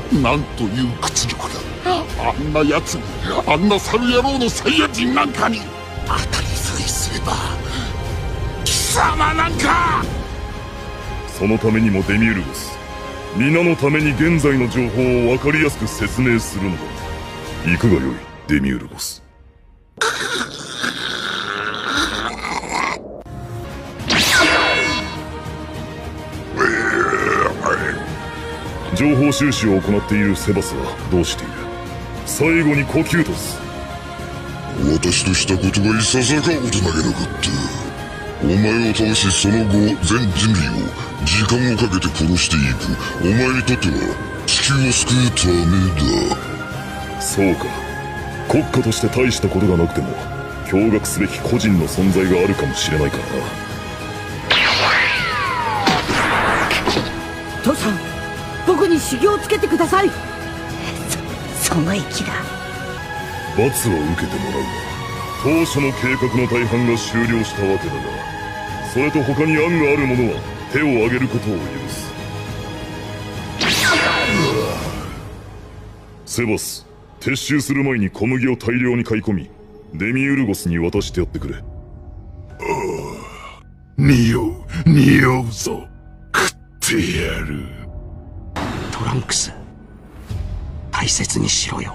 なんという屈辱だ。あんな奴に、あんな猿野郎のサイヤ人なんかに当たりさえすれば、貴様なんか。 そのためにもデミウルゴス、皆のために現在の情報を分かりやすく説明するのだ。いかがよい、デミウルゴス。情報収集を行っているセバスはどうしている？最後に呼吸とす。 私としたことがいささか大人げなかった。お前を倒し、その後全人類を時間をかけて殺していくお前にとっては地球を救うためだ。 そうか。国家として大したことがなくても驚愕すべき個人の存在があるかもしれないからな。 父さん、僕に修行をつけてください。そ、その息だ。 罰は受けてもらうが、当初の計画の大半が終了したわけだが、それと他に案がある者は手を挙げることを許す。セバス、撤収する前に小麦を大量に買い込み、デミウルゴスに渡してやってくれ。ああ、匂う、匂うぞ。食ってやる。 トランクス、大切にしろよ。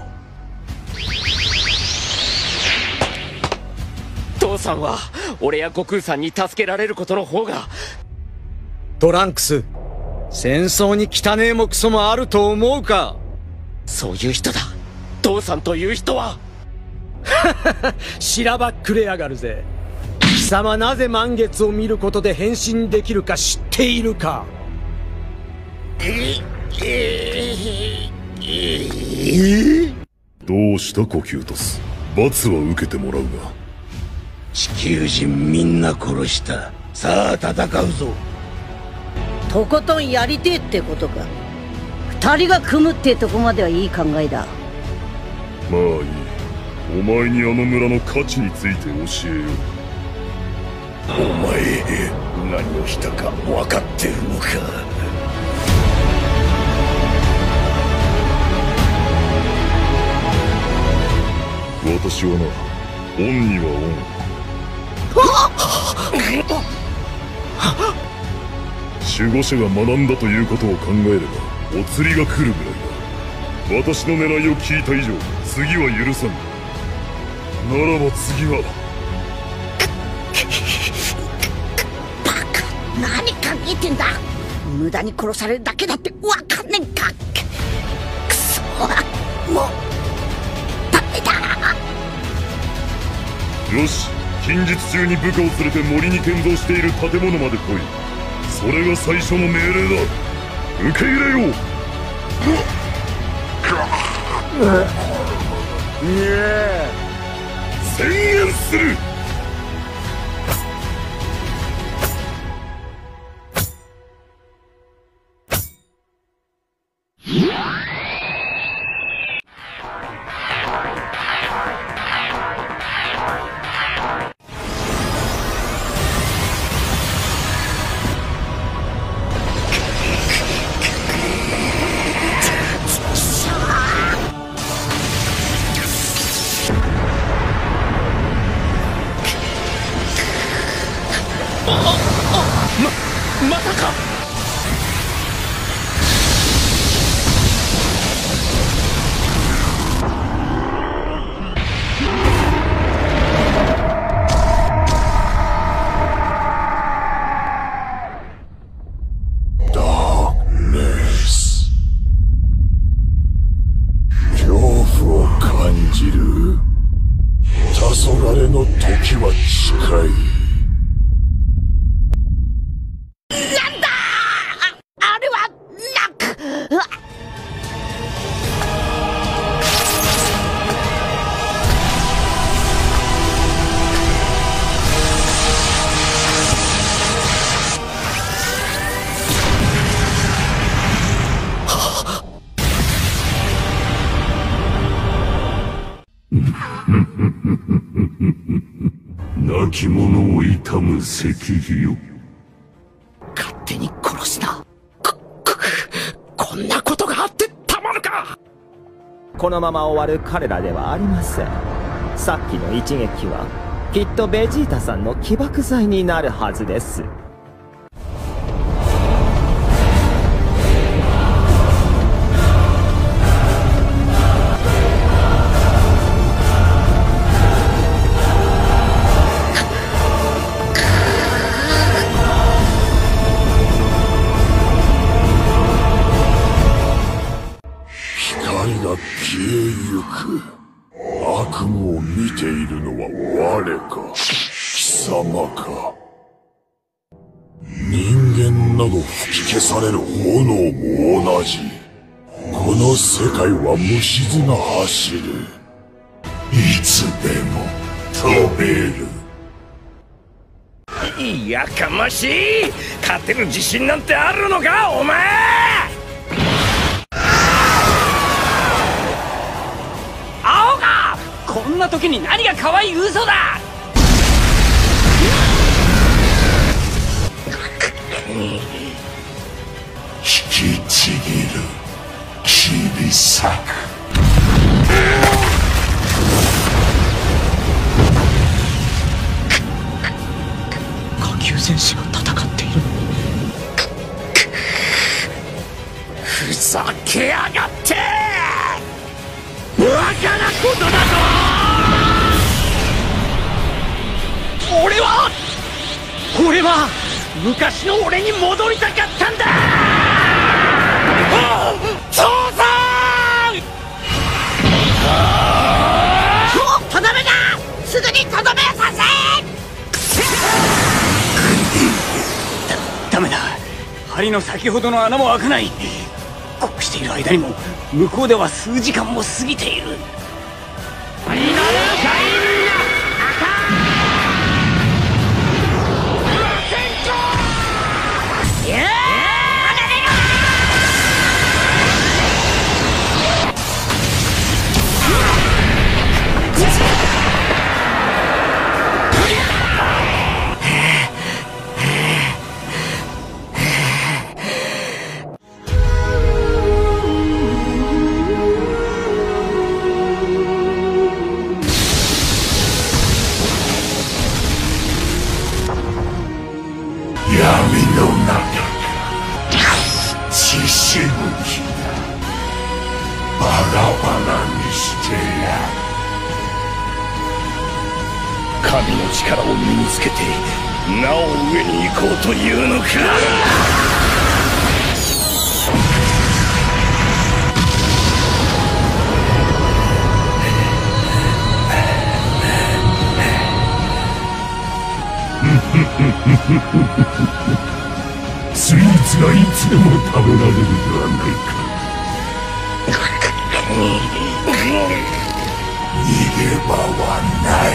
父さんは俺や悟空さんに助けられることの方が。 トランクス、戦争に汚えもクソもあると思うか。 そういう人だ、父さんという人は。 しらばっくれやがるぜ。貴様なぜ満月を見ることで変身できるか知っているか。 どうした呼吸とす。罰は受けてもらうが。 地球人みんな殺した。さあ戦うぞ。 とことんやりてえってことか。二人が組むってとこまではいい考えだ。 まあいい。お前にあの村の価値について教えよう。 お前何をしたか分かってるのか。 私はな、恩には恩。守護者が学んだということを考えればお釣りが来るぐらいだ。私の狙いを聞いた以上、次は許さん。ならば次は。 バカ、何考えてんだ。無駄に殺されるだけだってわかんねんか。くそ、もうダメだ。 よし、近日中に部下を連れて森に建造している建物まで来い。それが最初の命令だ。受け入れよう。宣言する。 まさか。 ダークネス、恐怖を感じる。黄昏の時は近い。 亡き者を悼む石碑よ。 勝手に殺すな。こ、こ、こんなことがあってたまるか。 か。 このまま終わる彼らではありません。さっきの一撃はきっとベジータさんの起爆剤になるはずです。 消えゆく。悪夢を見ているのは我か貴様か。人間など吹き消される炎も同じ。この世界は無静が走る。いつでも飛べる。 いやかましい。勝てる自信なんてあるのかお前。 こんな時に何が可愛い嘘だ。 引きちぎる切り裂く。 下級戦士が戦っている。 ふざけやがって。バカなことだぞ。俺は俺は昔の俺に戻りたかったんだ。父さん。 もうとどめだ。すぐにとどめさせ。 だダメだ。針の先ほどの穴も開かない。こうしている間にも向こうでは数時間も過ぎている。ファイナルタイム闇の中か血しぶきだ。バラバラにしてやる。 神の力を身につけてなお上に行こうというのか。 スイーツがいつでも食べられるではないか。逃げ場はない。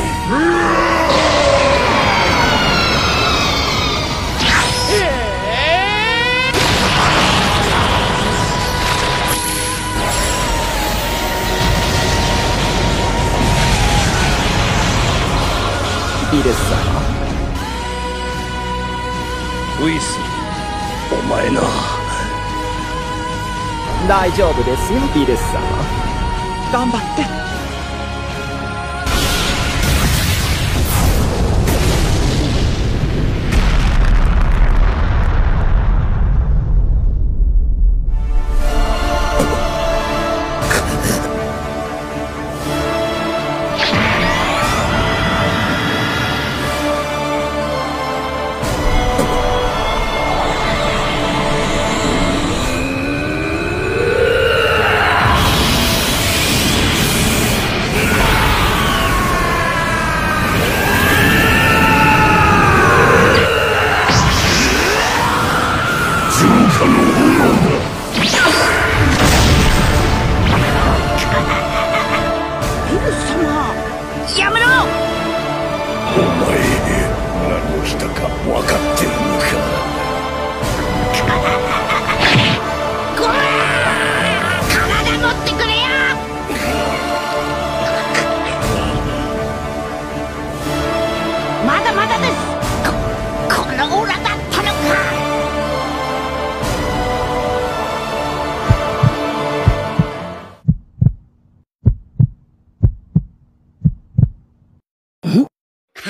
ビル様。 ウイス、お前な。 大丈夫ですよビルス様。頑張って。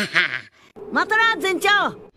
またな、船長。